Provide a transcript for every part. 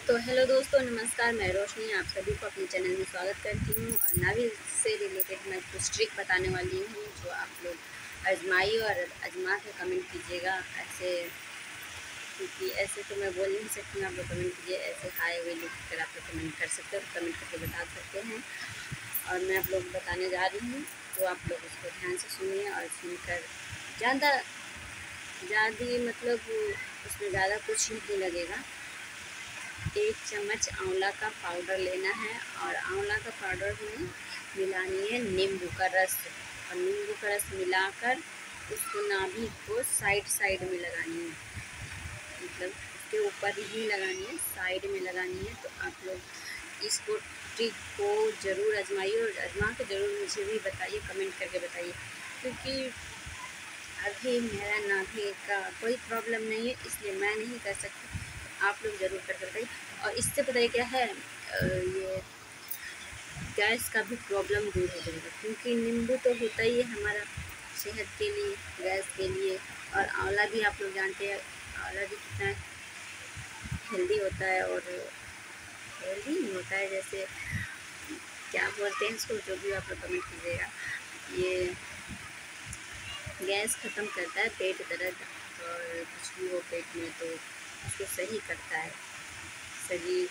तो हेलो दोस्तों, नमस्कार। मैं रोशनी आप सभी को अपने चैनल में स्वागत करती हूँ और नावी से रिलेटेड मैं कुछ ट्रिक बताने वाली हूँ जो आप लोग आजमाइए और आजमा के कमेंट कीजिएगा। ऐसे क्योंकि ऐसे तो मैं बोल नहीं सकती हूँ, आप लोग कमेंट कीजिए। ऐसे हाय वे लिख कर आप लोग कमेंट कर सकते हो, कमेंट करके बता सकते हैं। और मैं आप लोग बताने जा रही हूँ, तो आप लोग उसको ध्यान से सुनिए और सुनकर ज़्यादा मतलब उसमें ज़्यादा कुछ नहीं लगेगा। 1 चम्मच आंवला का पाउडर लेना है और आंवला का पाउडर में मिलानी है नींबू का रस। और नींबू का रस मिलाकर उसको नाभि को साइड साइड में लगानी है, मतलब उसके ऊपर ही लगानी है, साइड में लगानी है। तो आप लोग इसको ट्रिक को ज़रूर आजमाइए और आजमा के ज़रूर मुझे भी बताइए, कमेंट करके बताइए। क्योंकि अभी मेरा नाभि का कोई प्रॉब्लम नहीं है, इसलिए मैं नहीं कर सकती। आप लोग ज़रूर करके बताइए। और इससे पता है क्या है, ये गैस का भी प्रॉब्लम दूर हो जाएगा, क्योंकि नींबू तो होता ही है हमारा सेहत के लिए, गैस के लिए। और आंवला भी आप लोग जानते हैं, आंवला भी कितना हेल्दी होता है। और हेल्दी नहीं होता है, जैसे क्या बोलते हैं इसको, जो भी आप लोग कमेंट कीजिएगा। ये गैस ख़त्म करता है, पेट दर्द और कुछ भी हो पेट में तो उसको सही करता है। शरीर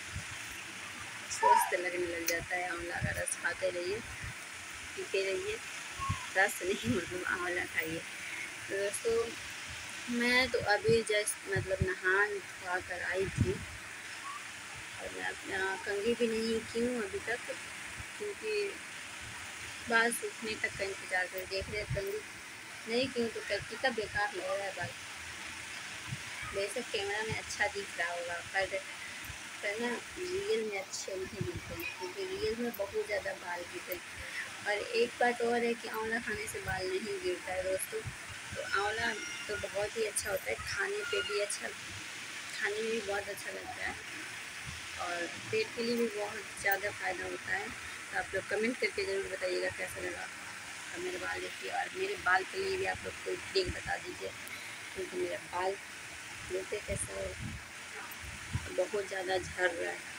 स्वस्थ लगने लग जाता है। आंवला का रस खाते रहिए, पीते रहिए। रस नहीं, मतलब आंवला खाइए। तो दोस्तों, मैं तो अभी जस्ट मतलब नहा धोआ कर आई थी और मैं अपना कंघी भी नहीं की हूँ अभी तक, क्योंकि बाल सूखने तक का इंतज़ार कर देख रहे। कंघी नहीं की हूँ तो कितना बेकार लग रहा है बाल। बेशक कैमरा में अच्छा दिख रहा होगा, पर ना रियल में अच्छे नहीं दिखते हैं, क्योंकि रियल में बहुत ज़्यादा बाल गिरते हैं। और एक बात और है कि आंवला खाने से बाल नहीं गिरता है दोस्तों। तो आंवला तो बहुत ही अच्छा होता है, खाने पे भी अच्छा, खाने में भी बहुत अच्छा लगता है और पेट के लिए भी बहुत ज़्यादा फ़ायदा होता है। तो आप लोग कमेंट करके ज़रूर बताइएगा कैसा लगा। और मेरे बाल देखिए, और मेरे बाल के लिए भी आप लोग कोई ट्रिक बता दीजिए, क्योंकि मेरा बाल देखते कैसा बहुत ज़्यादा झड़ रहा है।